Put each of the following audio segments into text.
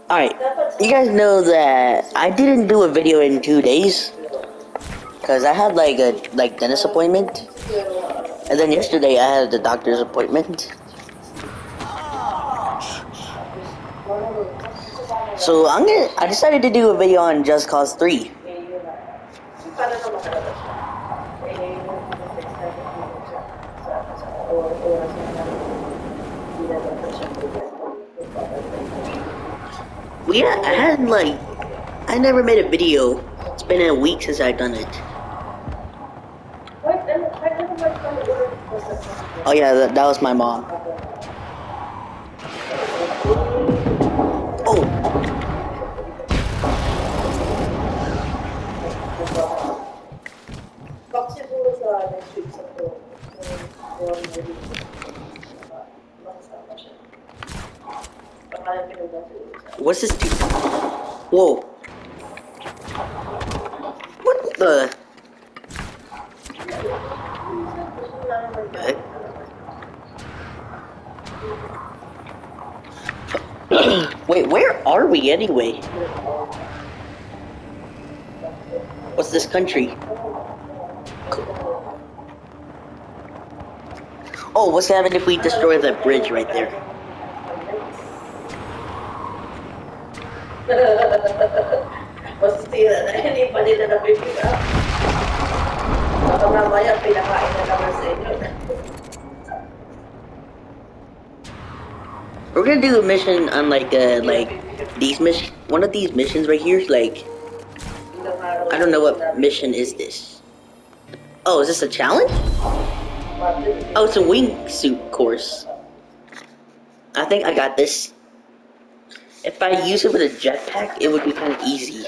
Alright, you guys know that I didn't do a video in 2 days because I had like a dentist appointment, and then yesterday I had the doctor's appointment. So I decided to do a video on Just Cause 3. I never made a video. It's been a week since I've done it. Oh yeah, that was my mom. Oh. What's this dude? Whoa. What the? Wait, where are we anyway? What's this country? Oh, what's happening if we destroy that bridge right there? We're gonna do a mission on like these one of these missions right here. Like, I don't know what mission is this. Oh, is this a challenge? Oh, it's a wingsuit course. I think I got this. If I use it with a jetpack, it would be kind of easy.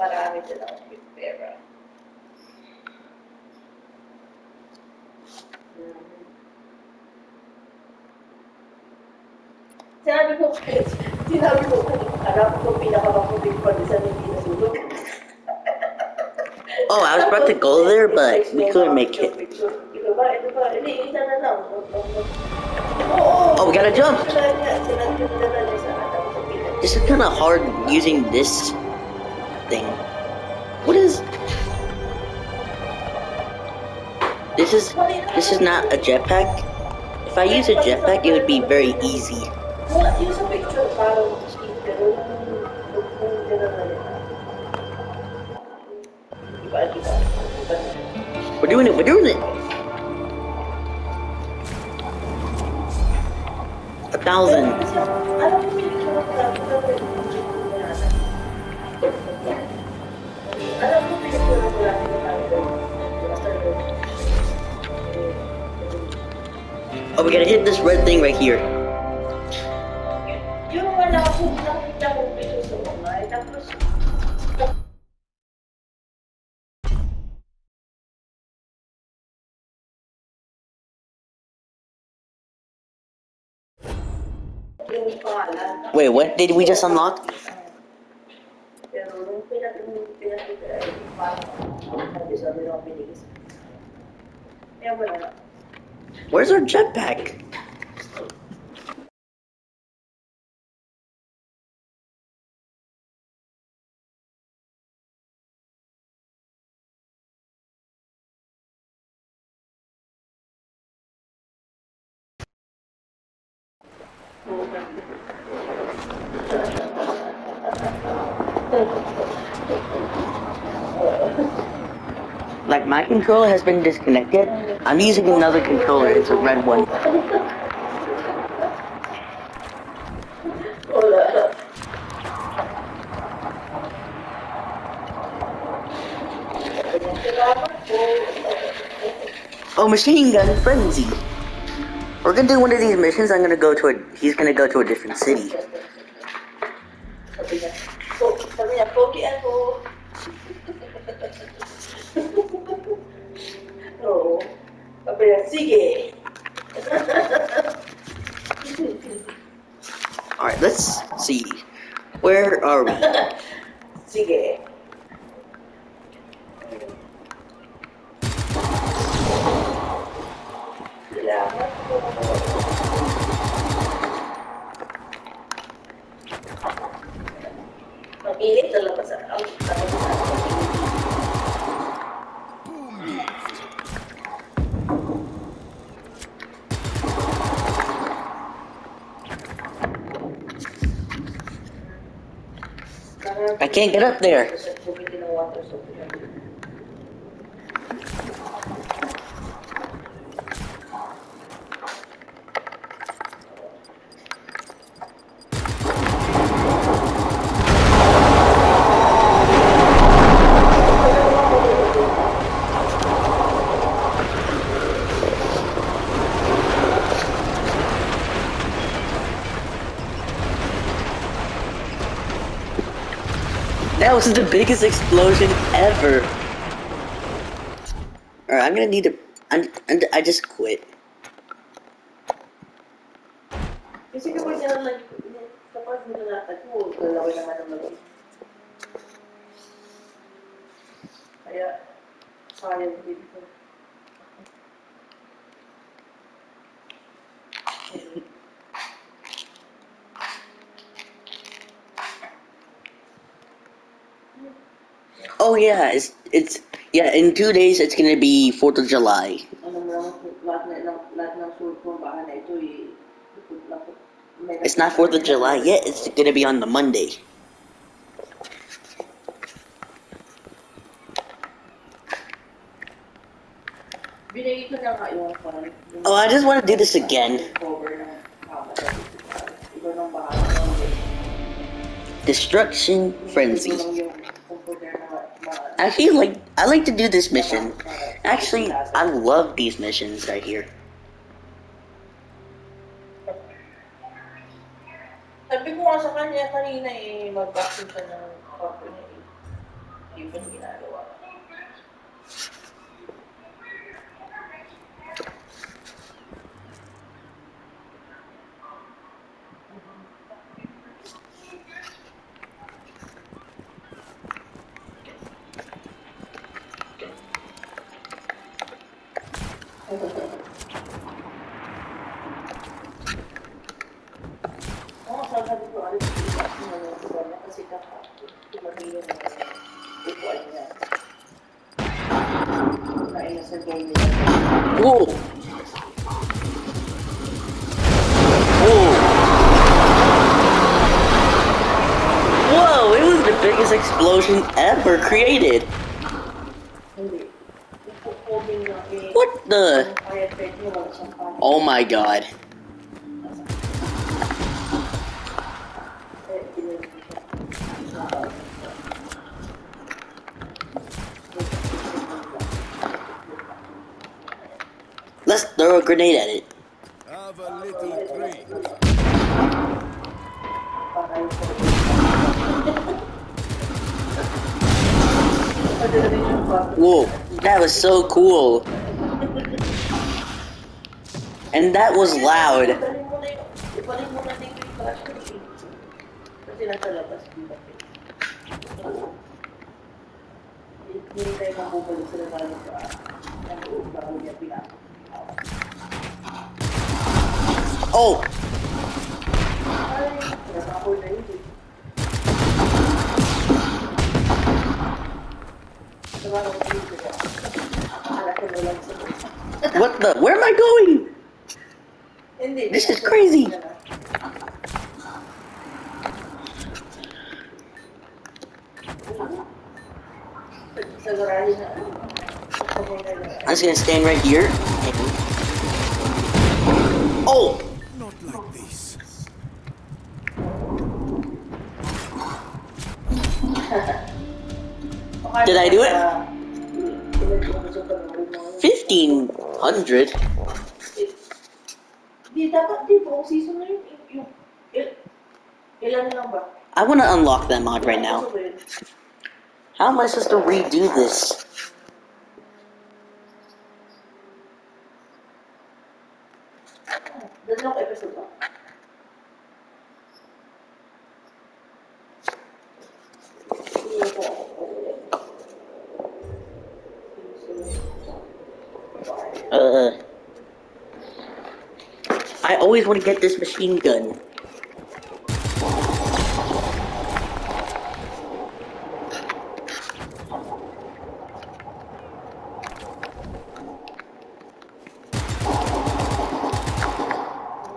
Oh, I was about to go there, but we couldn't make it. Oh, we gotta jump! This is kind of hard using this thing. What is... This is not a jetpack. If I use a jetpack, it would be very easy. We're doing it, we're doing it! 1,000. Oh, we gotta hit this red thing right here. Wait, what did we just unlock? Where's our jetpack? Like, my controller has been disconnected. I'm using another controller. It's a red one. Oh, machine gun frenzy. We're gonna do one of these missions. He's gonna go to a different city. Alright, let's see. Where are we? I can't get up there. That was the biggest explosion ever. Alright, I'm gonna need to. I just quit. Kasi kapag kapag nilalakad mo, galawin naman ang loob. Kaya, sayang dito. Oh yeah, it's yeah. In 2 days, it's gonna be 4th of July. It's not 4th of July yet. It's gonna be on the Monday. Oh, I just want to do this again. Destruction Frenzy. I like to do this mission. Actually, I love these missions right here. Sabi ko nga sa kanya kanina mag-vaccine siya ng corporate niya Hindi pa ginagawa. Whoa! Whoa! Whoa! It was the biggest explosion ever created. What the? Oh my god. Let's throw a grenade at it. Have a little drink. Whoa, that was so cool. And that was loud. Oh! What the? Where am I going? This is crazy. I'm just gonna stand right here. Oh! Not like this. Did I do it? 1,500? I want to unlock that mod right now. How am I supposed to redo this? I always want to get this machine gun.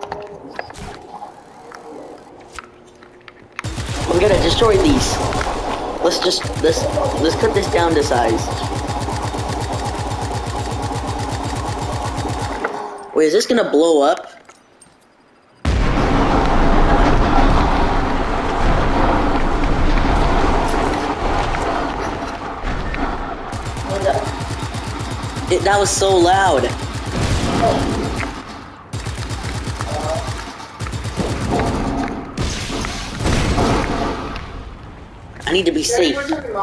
We're gonna destroy these. let's cut this down to size. Wait, is this gonna blow up? That was so loud. I need to be safe.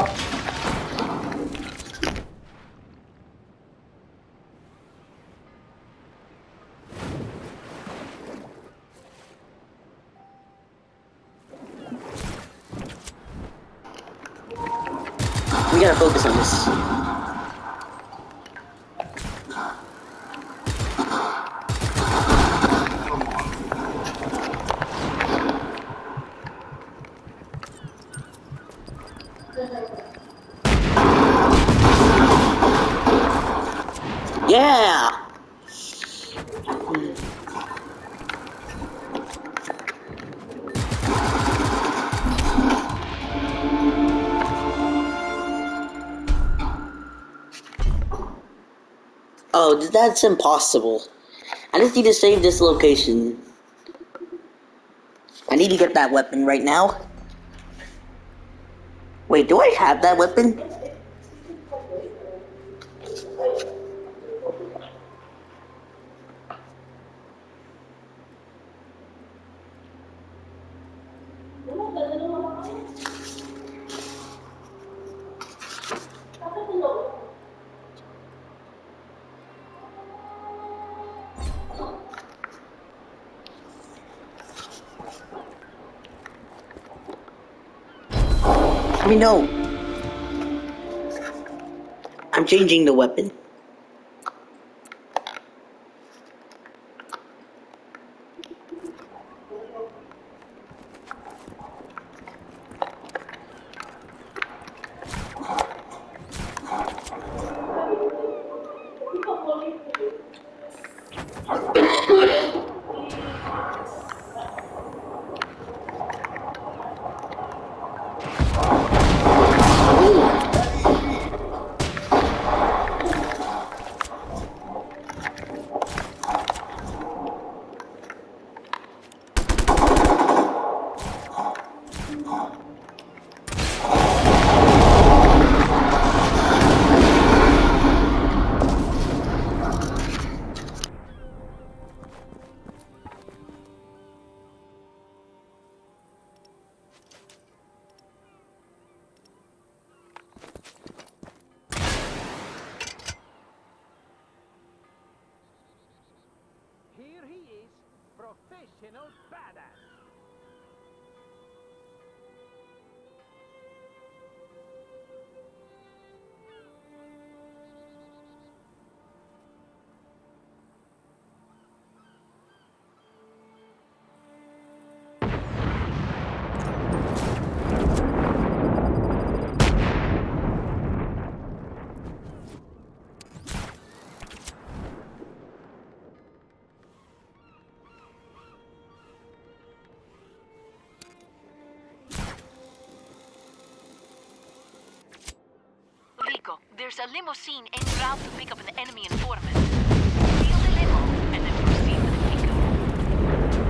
We gotta focus on this. Yeah! Oh, that's impossible. I just need to save this location. I need to get that weapon right now. Wait, do I have that weapon? I mean, no. I'm changing the weapon. Here he is, professional badass. Rico, there's a limousine en route to pick up an enemy informant. Steal the limo and then proceed with the pickup.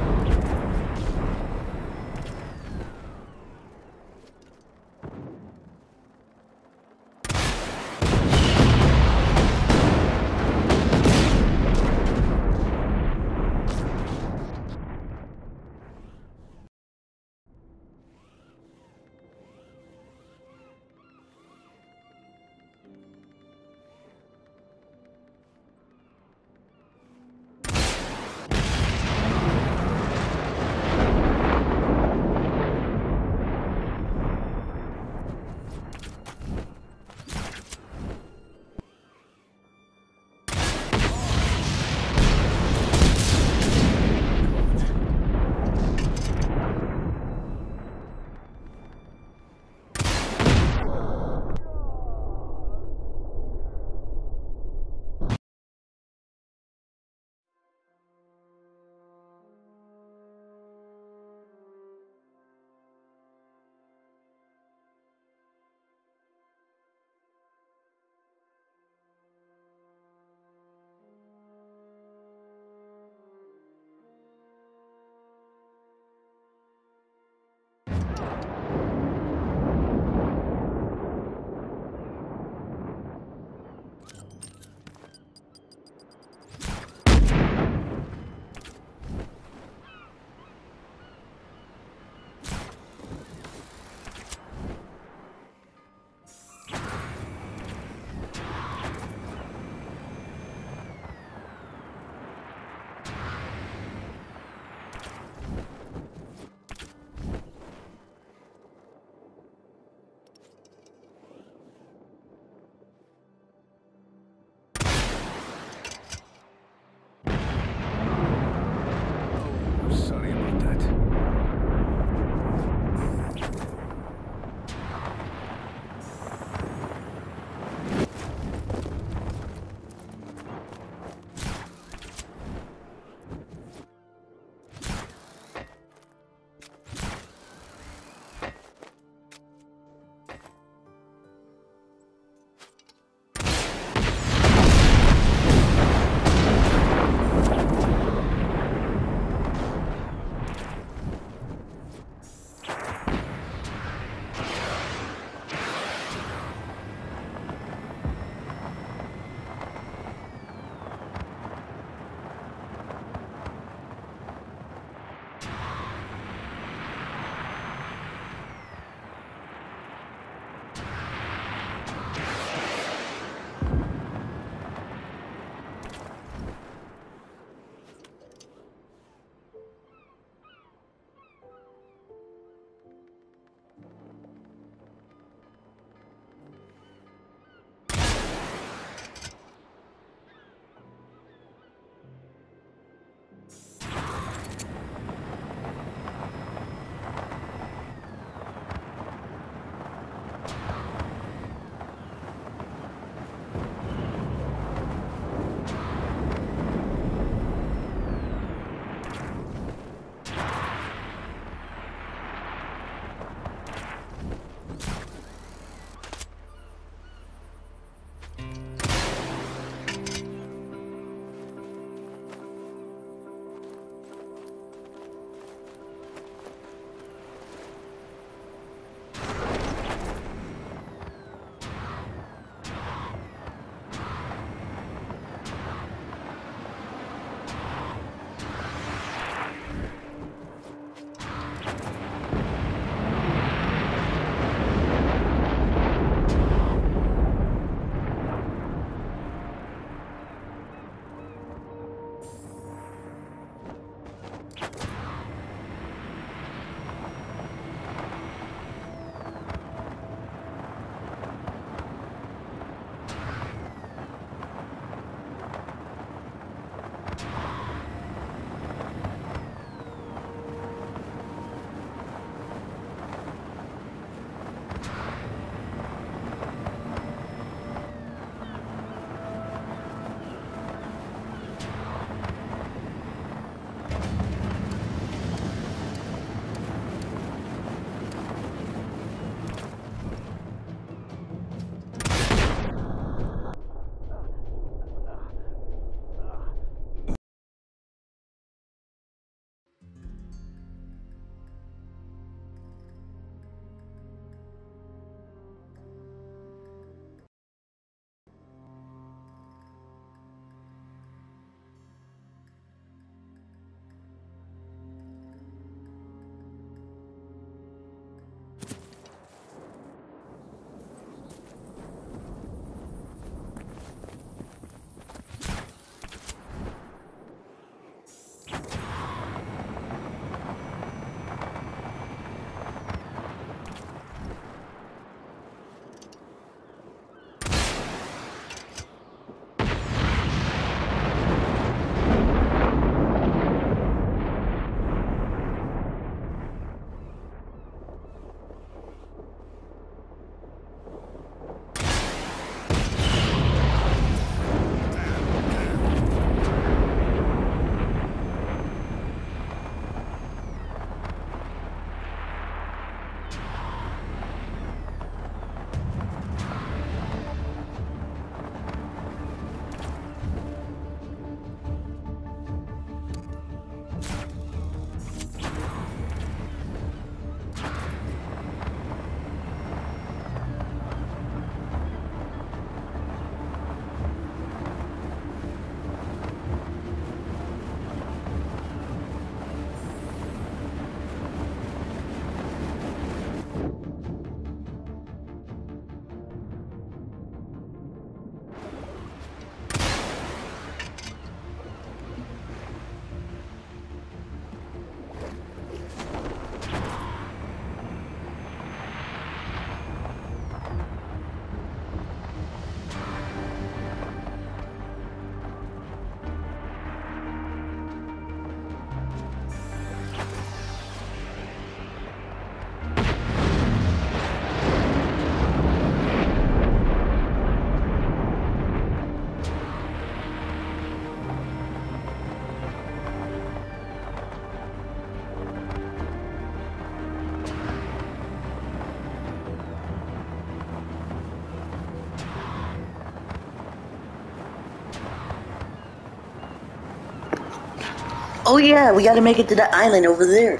Oh yeah, we gotta make it to that island over there.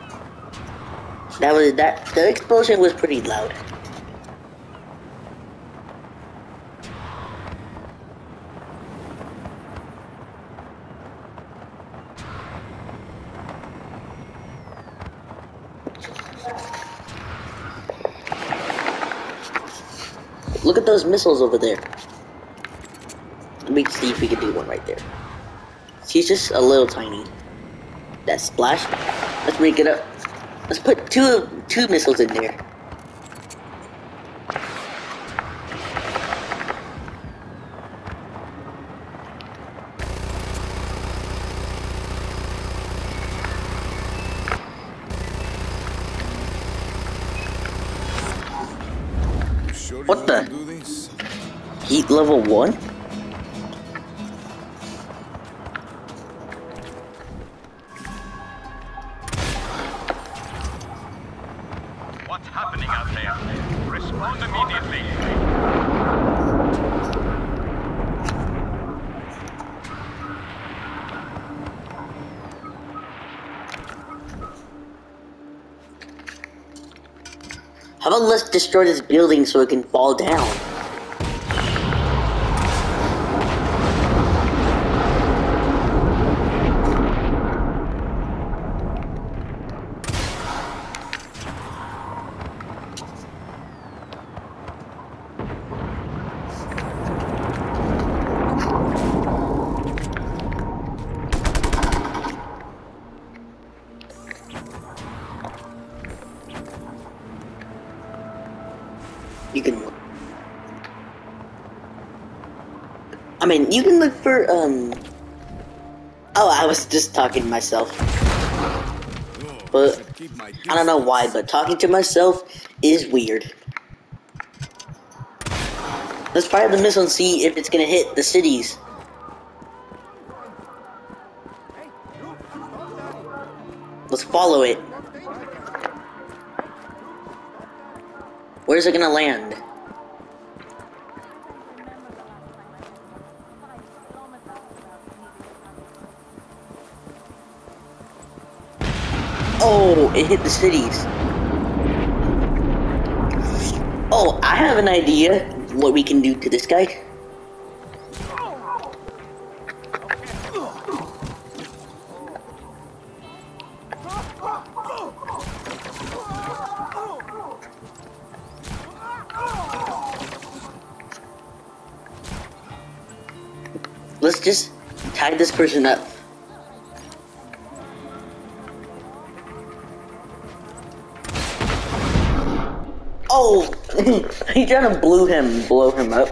The explosion was pretty loud. Look at those missiles over there. Let me see if we can do one right there. She's just a little tiny. That splash. Let's break it up. Let's put two missiles in there. Sure What you the? want to do this? Heat level 1? What's happening out there? Respond immediately. How about let's destroy this building so it can fall down? You can look. I mean, you can look for, Oh, I was just talking to myself. Oh, But, should keep my I don't know why, but talking to myself is weird. Let's fire the missile and see if it's gonna hit the cities. Let's follow it. Where's it gonna land? Oh, it hit the cities. Oh, I have an idea what we can do to this guy. Let's just tie this person up. Oh, he trying to blow him up.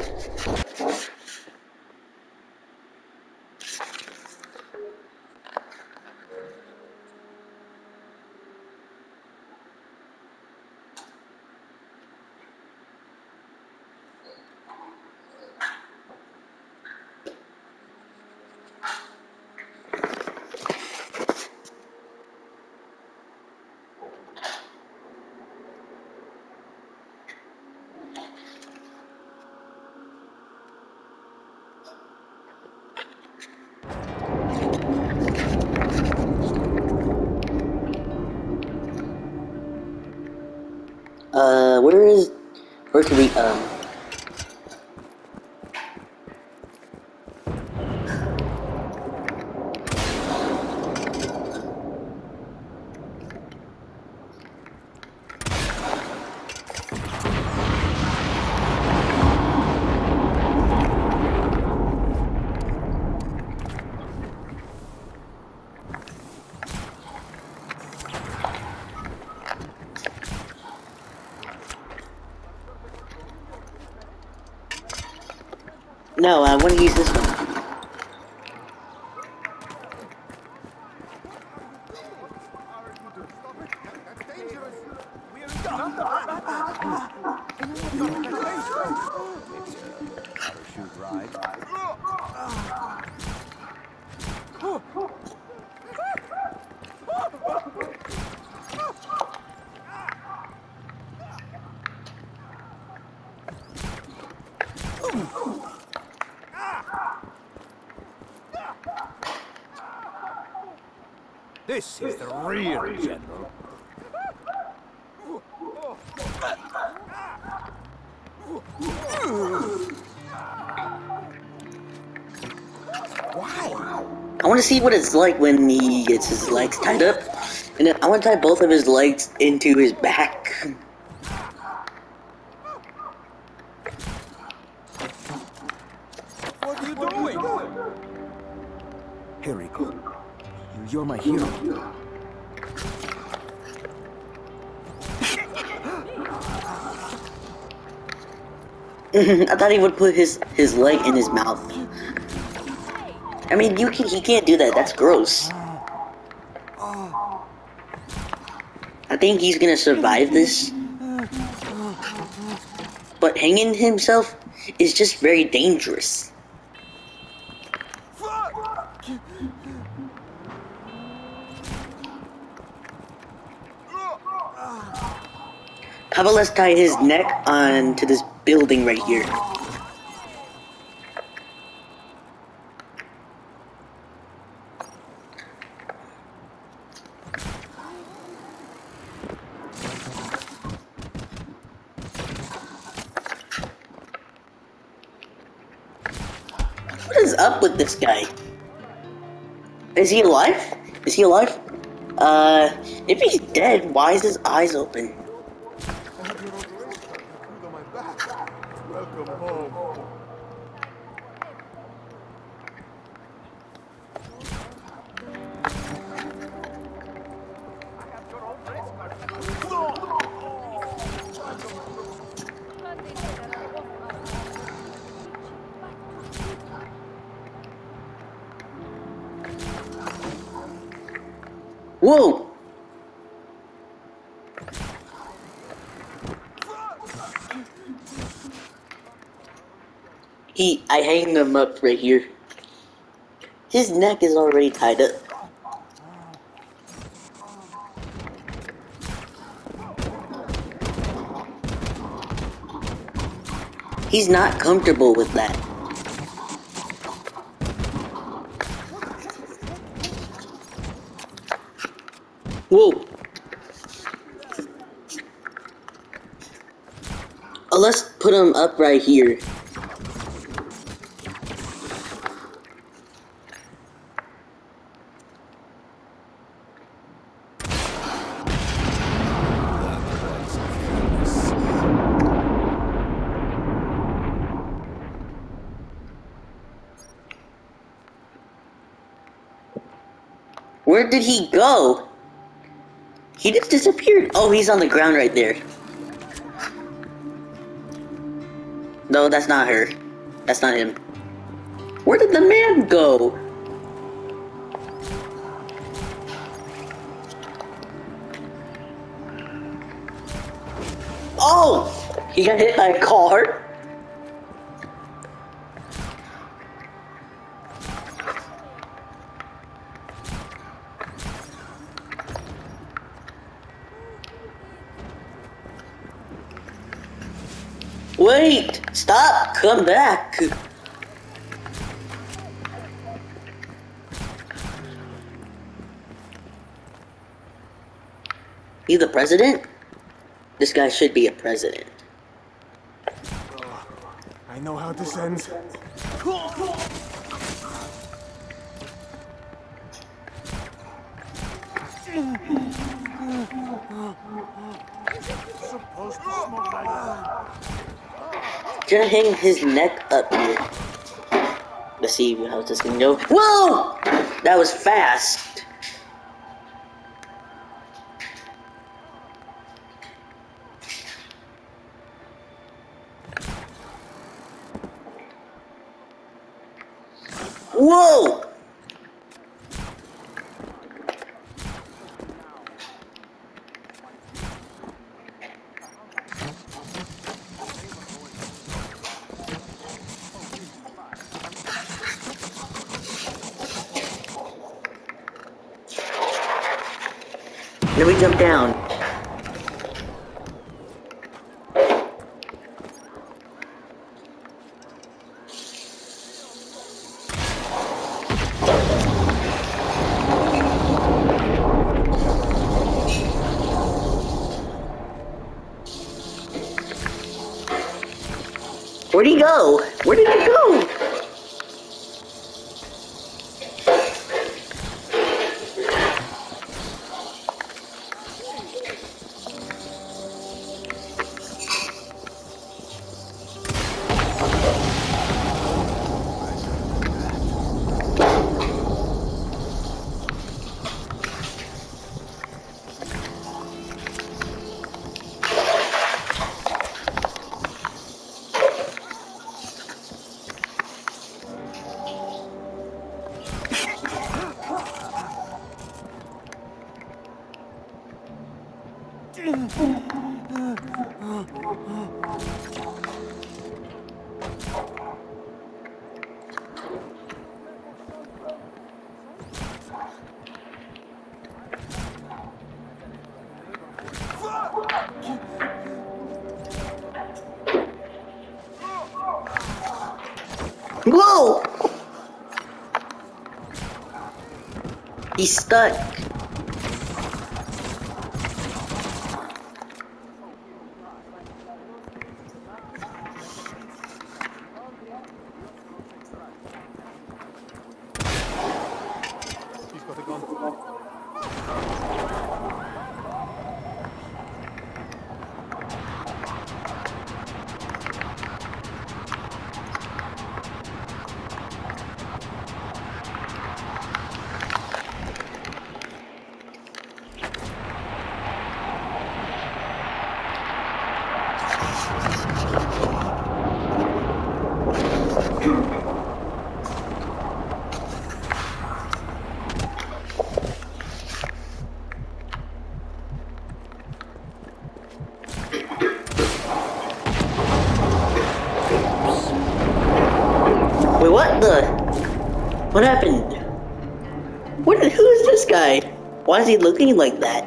Where can we, No, I want to use this one. This is the real general. I want to see what it's like when he gets his legs tied up. And then I want to tie both of his legs into his back. What are you doing? Here we go. You're my hero. I thought he would put his leg in his mouth. I mean, he can't do that. That's gross. I think he's gonna survive this. But hanging himself is just very dangerous. How about let's tie his neck onto this building right here. What is up with this guy? Is he alive? Is he alive? If he's dead, why is his eyes open? Welcome home. Whoa! I hang him up right here. His neck is already tied up. He's not comfortable with that. Whoa. Let's put him up right here. Where did he go? He just disappeared. Oh, he's on the ground right there. No, that's not her. That's not him. Where did the man go? Oh! He got hit by a car? Wait! Stop! Come back! He the president? This guy should be a president. I know how this ends. Supposed to smoke like that. Gonna hang his neck up here. Let's see how this can go. Whoa! That was fast. Whoa! Then we jump down. Where'd he go? Where did he go? Whoa! He's stuck. He's got a gun. Wait, what the? What happened? Who is this guy? Why is he looking like that?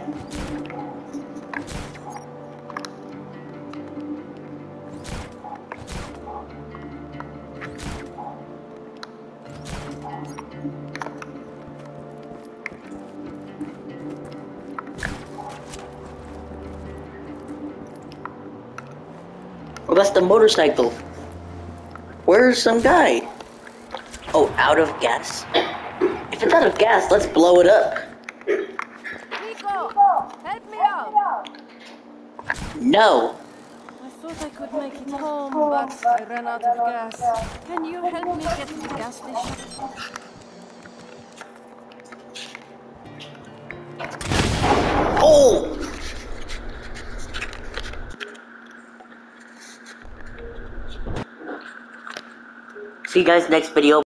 Oh, that's the motorcycle. Where's some guy? Oh, out of gas? If it's out of gas, let's blow it up. Nico, help me out. No. I thought I could make it home, but I ran out of gas. Can you help me get to the gas station? Oh! See you guys next video.